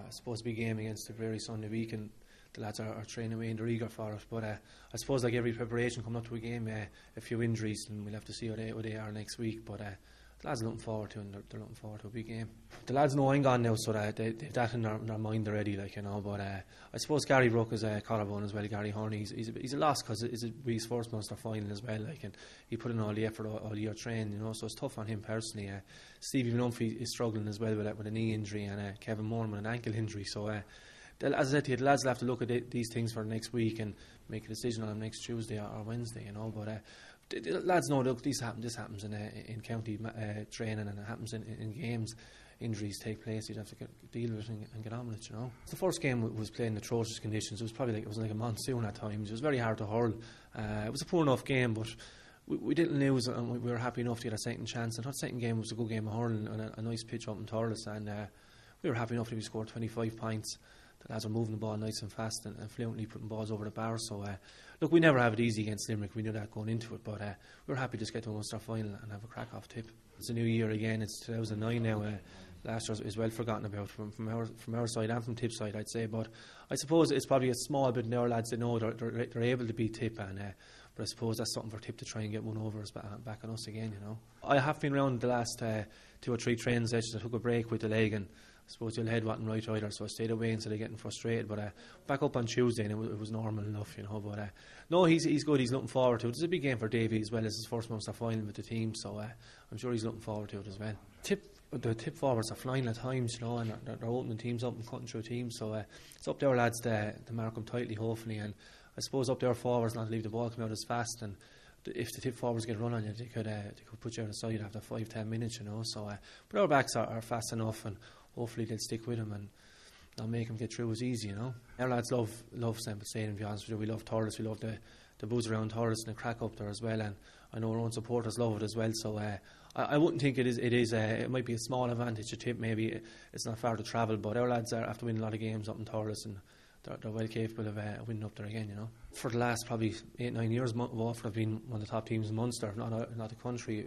suppose big game against Tipperary Sunday week, and the lads are training away and they're eager for it. But I suppose like every preparation coming up to a game, a few injuries, and we'll have to see how they are next week. But the lads are looking forward to it, and they're looking forward to a big game. The lads know I'm gone now, so they've that in their mind already, like, you know. But I suppose Gary broke his collarbone as well. Gary Horney, he's a loss because it's his first Munster final as well, like, and he put in all the effort all year training, you know. So it's tough on him personally. Stevie Van Humphrey is struggling as well with a knee injury, and Kevin Moore with an ankle injury. So as I said to you, the lads will have to look at these things for next week and make a decision on them next Tuesday or Wednesday, you know. But the lads know, look, this happens in county training, and it happens in games. Injuries take place, you'd have to deal with it and get on with it, you know. The first game was played in atrocious conditions. It was probably like a monsoon at times. It was very hard to hurl. It was a poor enough game, but we didn't lose, and we were happy enough to get a second chance. And that second game was a good game of hurling and a nice pitch up in Thurles, and we were happy enough that we scored 25 points. The lads were moving the ball nice and fast and fluently putting balls over the bar. So look, we never have it easy against Limerick. We knew that going into it, but we were happy to just get to a Munster final and have a crack off Tip. It's a new year again. It's 2009 now. Last year is well forgotten about from our side and from Tip's side, I'd say. But I suppose it's probably a small bit in our lads that know they're able to beat Tip, and but I suppose that's something for Tip to try and get one over us back on us again, you know. I have been around the last 2 or 3 training sessions. I took a break with the leg, and I suppose your head wasn't right either, so I stayed away instead of getting frustrated. But back up on Tuesday, and it was normal enough, you know. But no, he's good. He's looking forward to it. It's a big game for Davey as well. It's his first Munster final with the team, so I'm sure he's looking forward to it as well. The Tip forwards are flying at times, you know, and they're opening teams up and cutting through teams. So it's up to our lads to mark them tightly, hopefully. And I suppose up to our forwards not to leave the ball come out as fast. And if the Tip forwards get a run on you, they could put you out of sight after 5-10 minutes, you know. So but our backs are fast enough, and hopefully they'll stick with them and they'll make them get through as easy, you know. Our lads love Semple Stadium, to be honest with you. We love Thurles, we love the buzz around Thurles and the crack up there as well, and I know our own supporters love it as well. So I wouldn't think it might be a small advantage to Tip. Maybe it's not far to travel, but our lads are after winning a lot of games up in Thurles, and they're well capable of winning up there again, you know. For the last probably 8-9 years, Waterford have been one of the top teams in Munster, not the country.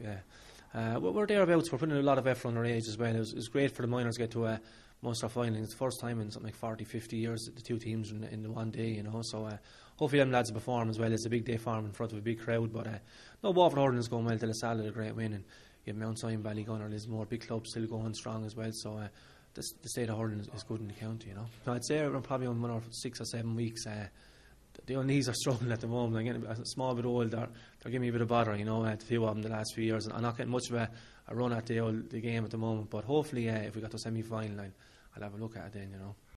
We're thereabouts. We're putting a lot of effort on our age as well. It was great for the minors to get to a Munster final. It's the first time in something like 40-50 years that the two teams are in the one day, you know. So hopefully them lads will perform as well. It's a big day for them in front of a big crowd. But no, Waterford hurling is going well. De La Salle had a great win, and you have Mount Sion, Ballygunner, Lismore, big clubs still going strong as well. So the state of hurling is good in the county, you know. So I'd say we're probably on 1 or 6 or 7 weeks. The old knees are struggling at the moment. I'm getting a small bit old. They're giving me a bit of bother, you know, a few of them the last few years. And I'm not getting much of a run at the game at the moment. But hopefully, if we got to semi-final line, I'll have a look at it then, you know.